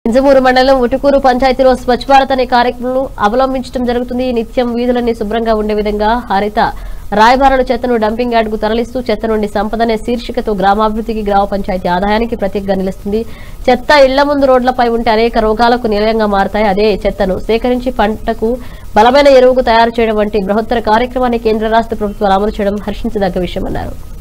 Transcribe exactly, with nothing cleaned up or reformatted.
ఇంజమూరు మండలం ఉటుకూరు పంచాయతీలో స్వచ్ఛ భారత్ అనే కార్యక్రమం అవలంబించడం జరుగుతుంది. నిత్యం వీధులన్నీ శుభ్రంగా ఉండే విధంగా హరిత రాయబారుల చెత్తను డంపింగ్ యార్డ్ కు తరలిస్తూ చెత్త నుండి సంపదనే శీర్షికతో గ్రామాభివృద్ధికి గ్రామ పంచాయతీ ఆదాయానికి ప్రతీకగా నిలుస్తుంది. చెత్త ఇళ్ల ముందు రోడ్లపై ఉంటే అనేక రోగాలకు నిలయంగా మారతాయి. అదే చెత్తను సేకరించి పంటకు బలమైన ఎరువుకు తయారు చేయడం వంటి బృహత్తర కార్యక్రమాన్ని కేంద్ర రాష్ట్ర ప్రభుత్వాలు అమలు చేయడం హర్షించదగ్గ విషయమన్నారు.